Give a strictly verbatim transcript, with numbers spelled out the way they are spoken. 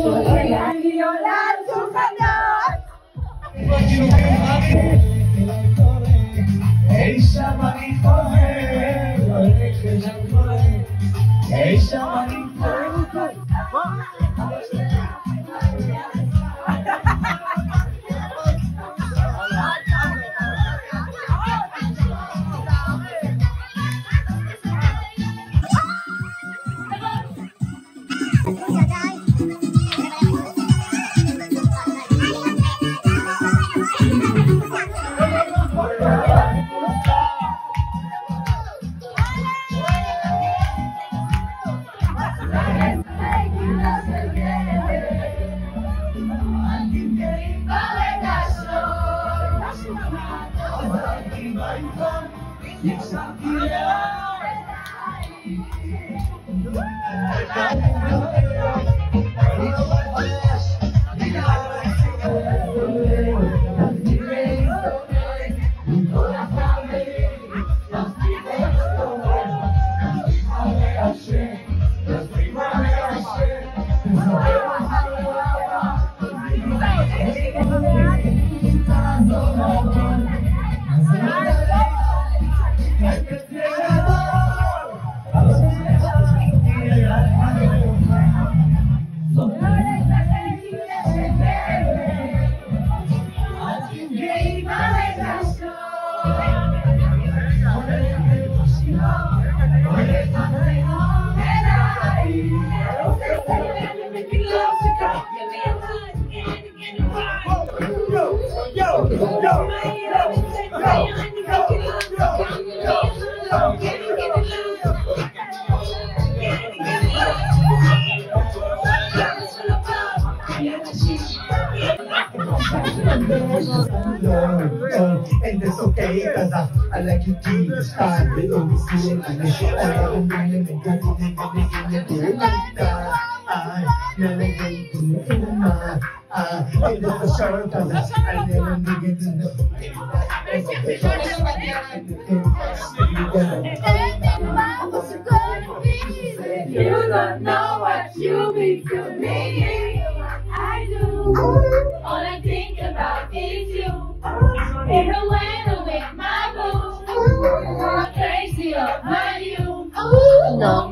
And it's okay, cause I, I like you deep, it's time, they always see it, and it's all I'm doing, and that's what they're gonna do, and like that, I never wait to look in the mind, I ain't never sure, cause I never nigga in the You don't know what you mean to me. I do. All I think about is you. Even when I'm with my boo, I'm crazy about you. No.